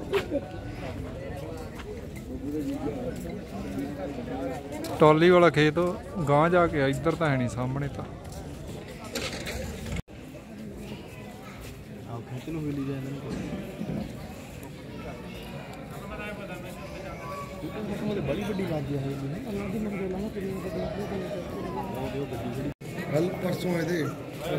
trolley वाला खेत गांह जाके इधर तो है नहीं सामने तो कल परसों आए थे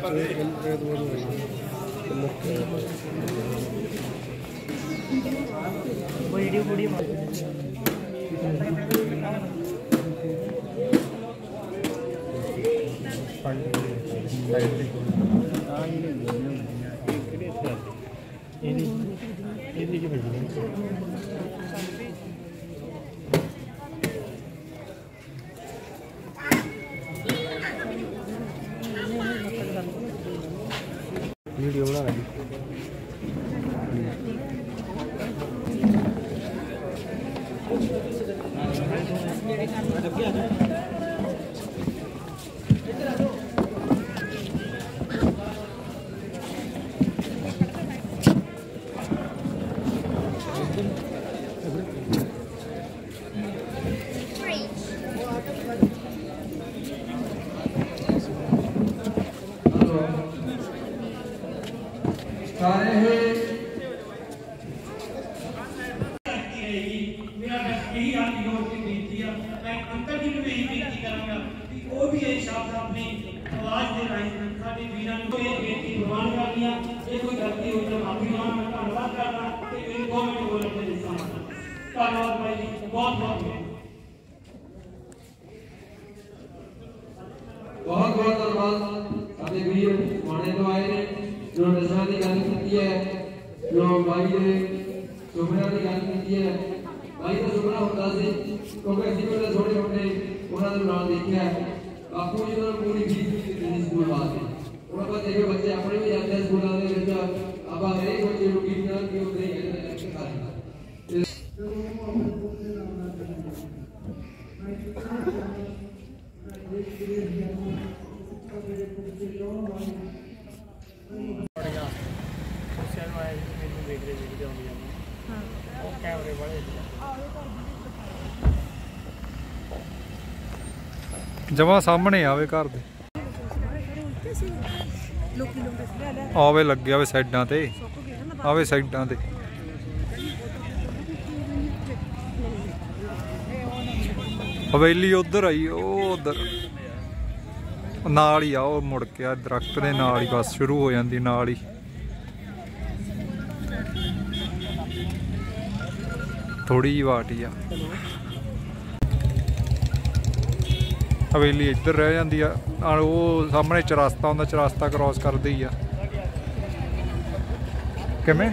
वीडियो बना रही बहुत बहुत धन्यवाद सारे वीर माने तो आए ने जो नशा की गल की है जो भाई ने सुपना की गल की है भाई का सुपना होता सी क्योंकि ਅਸੀਂ ਪਹਿਲੇ ਛੋਟੇ ਛੋਟੇ ਉਹਨਾਂ ਦੇ ਨਾਲ ਦੇਖਿਆ ਬਾਪੂ ਜੀ ਨੇ ਪੂਰੀ ਫੀਸ ਦਿੱਤੀ ਸਕੂਲ ਵਾਸਤੇ ਉਹਨਾਂ ਦਾ ਦੇਖੋ ਬੱਚੇ ਆਪਣੇ ਵੀ ਜਾਂਦੇ ਸਕੂਲਾਂ ਦੇ ਵਿੱਚ ਆਪਾਂ ਹਰੇਕ ਬੱਚੇ ਨੂੰ ਕਿੰਨਾ ਕਿ ਉਤਰੇ ਕਹਿੰਦੇ जमा सामने आवे घर दे आवे लगे आवे साइडां ते आवे साइडां ते हवेली उधर आई उधर नाल ही आओ मुड़ के दरख्त दे नाल ही बस शुरू हो जाती नाल ही थोड़ी जी वाट ही आ हवेली इधर रह जाती है वो सामने चौरास्ता होंदा चौरास्ता क्रॉस करदी ही आ किवें